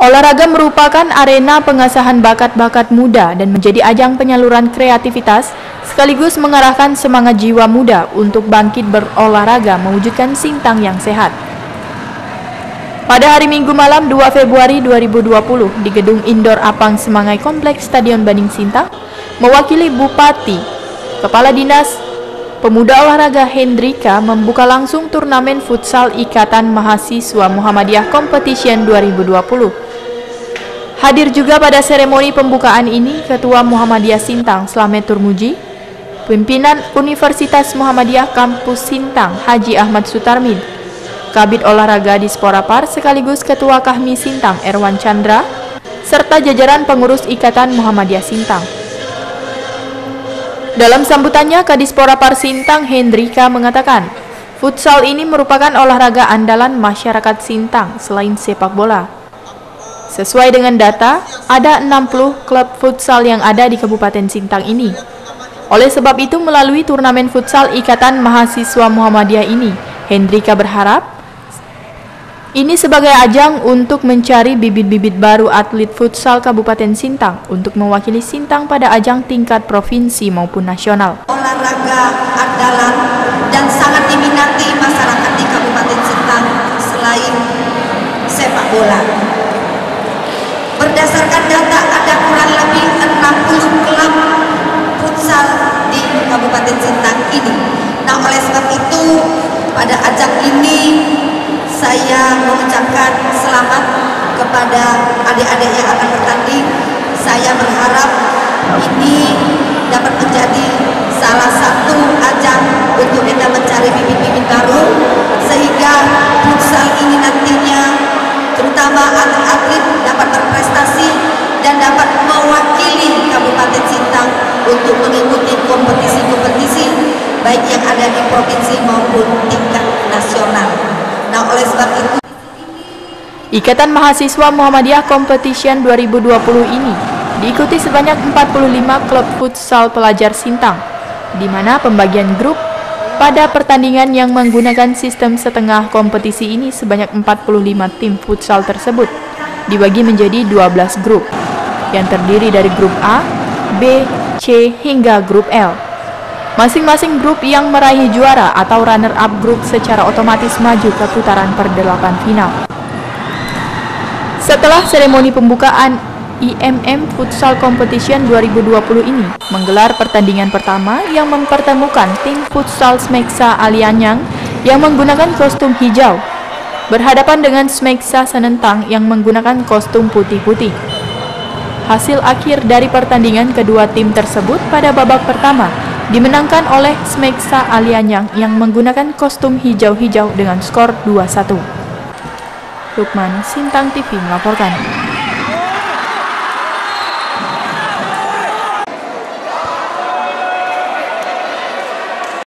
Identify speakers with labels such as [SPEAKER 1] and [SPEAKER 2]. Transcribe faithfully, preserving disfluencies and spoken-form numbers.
[SPEAKER 1] Olahraga merupakan arena pengasahan bakat-bakat muda dan menjadi ajang penyaluran kreativitas, sekaligus mengarahkan semangat jiwa muda untuk bangkit berolahraga mewujudkan Sintang yang sehat. Pada hari Minggu malam dua Februari dua ribu dua puluh di Gedung Indoor Apang Semangai Kompleks Stadion Baning Sintang, mewakili Bupati, Kepala Dinas Pemuda Olahraga Hendrika membuka langsung turnamen futsal Ikatan Mahasiswa Muhammadiyah Competition dua ribu dua puluh. Hadir juga pada seremoni pembukaan ini Ketua Muhammadiyah Sintang Slamet Turmuji, Pimpinan Universitas Muhammadiyah Kampus Sintang Haji Ahmad Sutarmin, Kabid Olahraga Dispora Par sekaligus Ketua Kahmi Sintang Erwan Chandra, serta jajaran pengurus Ikatan Muhammadiyah Sintang. Dalam sambutannya, Kadispora Par Sintang Hendrika mengatakan, futsal ini merupakan olahraga andalan masyarakat Sintang selain sepak bola. Sesuai dengan data, ada enam puluh klub futsal yang ada di Kabupaten Sintang ini. Oleh sebab itu, melalui turnamen futsal Ikatan Mahasiswa Muhammadiyah ini, Hendrika berharap ini sebagai ajang untuk mencari bibit-bibit baru atlet futsal Kabupaten Sintang untuk mewakili Sintang pada ajang tingkat provinsi maupun nasional.
[SPEAKER 2] Olahraga andalan dan sangat diminati masyarakat di Kabupaten Sintang selain sepak bola. Berdasarkan data, ada kurang lebih enam puluh klub futsal di Kabupaten Sintang ini. Nah, oleh sebab itu, pada ajang ini saya mengucapkan selamat kepada adik-adik yang akan bertanding. Saya berharap ini dapat menjadi salah satu ajang untuk kita mencari bibit-bibit baru, sehingga futsal ini nantinya terutama atlet-atlet dapat berprestasi dan dapat mewakili Kabupaten Sintang untuk mengikuti kompetisi-kompetisi baik yang ada di provinsi maupun tingkat nasional. Nah, oleh sebab itu,
[SPEAKER 1] Ikatan Mahasiswa Muhammadiyah Competition dua ribu dua puluh ini diikuti sebanyak empat puluh lima klub futsal pelajar Sintang, di mana pembagian grup pada pertandingan yang menggunakan sistem setengah kompetisi ini sebanyak empat puluh lima tim futsal tersebut dibagi menjadi dua belas grup yang terdiri dari grup A, B, C hingga grup L. Masing-masing grup yang meraih juara atau runner-up grup secara otomatis maju ke putaran perdelapan final. Setelah seremoni pembukaan, I M M Futsal Competition dua ribu dua puluh ini menggelar pertandingan pertama yang mempertemukan tim futsal Smeksa Alianyang yang menggunakan kostum hijau berhadapan dengan Smeksa Senentang yang menggunakan kostum putih-putih. Hasil akhir dari pertandingan kedua tim tersebut pada babak pertama dimenangkan oleh Smeksa Alianyang yang menggunakan kostum hijau-hijau dengan skor dua satu. Lukman, Sintang T V melaporkan.